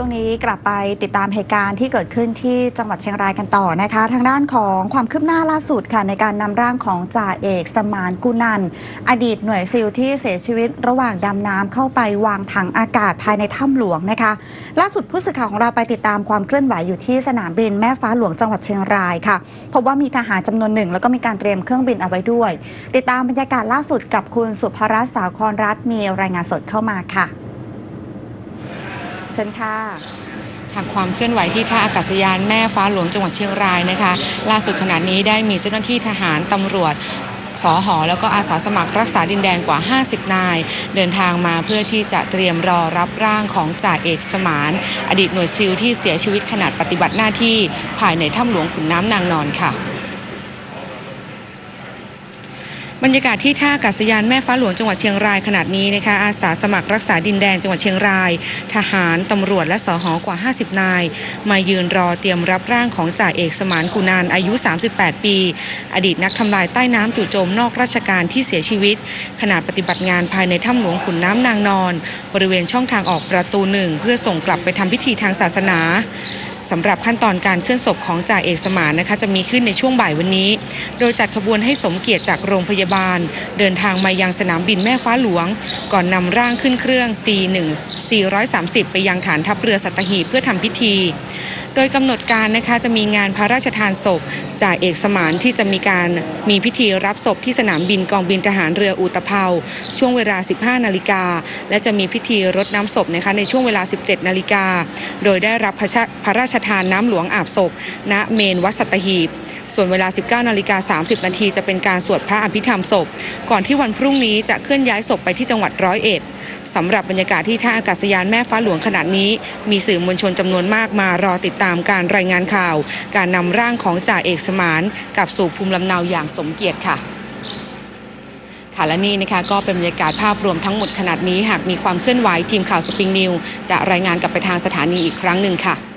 ช่วงนี้กลับไปติดตามเหตุการณ์ที่เกิดขึ้นที่จังหวัดเชียงรายกันต่อนะคะทางด้านของความคืบหน้าล่าสุดค่ะในการนำร่างของจ่าเอกสมานกุนันท์อดีตหน่วยซิลที่เสียชีวิตระหว่างดำน้ำเข้าไปวางถังอากาศภายในถ้ำหลวงนะคะล่าสุดผู้สื่อข่าวของเราไปติดตามความเคลื่อนไหวอยู่ที่สนามบินแม่ฟ้าหลวงจังหวัดเชียงรายค่ะพบว่ามีทหารจำนวนหนึ่งแล้วก็มีการเตรียมเครื่องบินเอาไว้ด้วยติดตามบรรยากาศล่าสุดกับคุณสุภรัตน์สาครรัตน์มีรายงานสดเข้ามาค่ะเชิญค่ะทางความเคลื่อนไหวที่ท่าอากาศยานแม่ฟ้าหลวงจังหวัดเชียงรายนะคะล่าสุดขณะนี้ได้มีเจ้าหน้าที่ทหารตำรวจสห.แล้วก็อาสาสมัครรักษาดินแดนกว่า50นายเดินทางมาเพื่อที่จะเตรียมรอรับร่างของจ่าเอกสมานอดีตหน่วยซิลที่เสียชีวิตขณะปฏิบัติหน้าที่ภายในถ้ำหลวงขุนน้ำนางนอนค่ะบรรยากาศที่ท่าอากาศยานแม่ฟ้าหลวงจังหวัดเชียงรายขณะนี้นะคะอาสาสมัครรักษาดินแดนจังหวัดเชียงรายทหารตำรวจและสห.กว่า50นายมายืนรอเตรียมรับร่างของจ่าเอกสมานกุนันท์อายุ38ปีอดีตนักทำลายใต้น้ำจู่โจมนอกราชการที่เสียชีวิตขณะปฏิบัติงานภายในถ้ำหลวงขุนน้ำนางนอนบริเวณช่องทางออกประตู1เพื่อส่งกลับไปทำพิธีทางศาสนาสำหรับขั้นตอนการเคลื่อนศพของจ่าเอกสมานนะคะจะมีขึ้นในช่วงบ่ายวันนี้โดยจัดขบวนให้สมเกียรติจากโรงพยาบาลเดินทางมายังสนามบินแม่ฟ้าหลวงก่อนนำร่างขึ้นเครื่อง C1 430ไปยังฐานทัพเรือสัตหีบเพื่อทำพิธีโดยกำหนดการนะคะจะมีงานพระราชทานศพจ่าเอกสมานที่จะมีพิธีรับศพที่สนามบินกองบินทหารเรืออุตภเปาช่วงเวลา 15 นาฬิกาและจะมีพิธีรดน้ำศพนะคะในช่วงเวลา 17 นาฬิกาโดยได้รับพระราชทานน้ำหลวงอาบศพณเมนวัดสัตหีบส่วนเวลา 19:30 นาทีจะเป็นการสวดพระอภิธรรมศพก่อนที่วันพรุ่งนี้จะเคลื่อนย้ายศพไปที่จังหวัด101สำหรับบรรยากาศที่ท่าอากาศยานแม่ฟ้าหลวงขณะนี้มีสื่อมวลชนจำนวนมากมารอติดตามการรายงานข่าวการนำร่างของจ่าเอกสมานกลับสู่ภูมิลำเนาอย่างสมเกียรติค่ะและนี่นะคะก็เป็นบรรยากาศภาพรวมทั้งหมดขณะนี้หากมีความเคลื่อนไหวทีมข่าวสปริงนิวจะรายงานกลับไปทางสถานีอีกครั้งหนึ่งค่ะ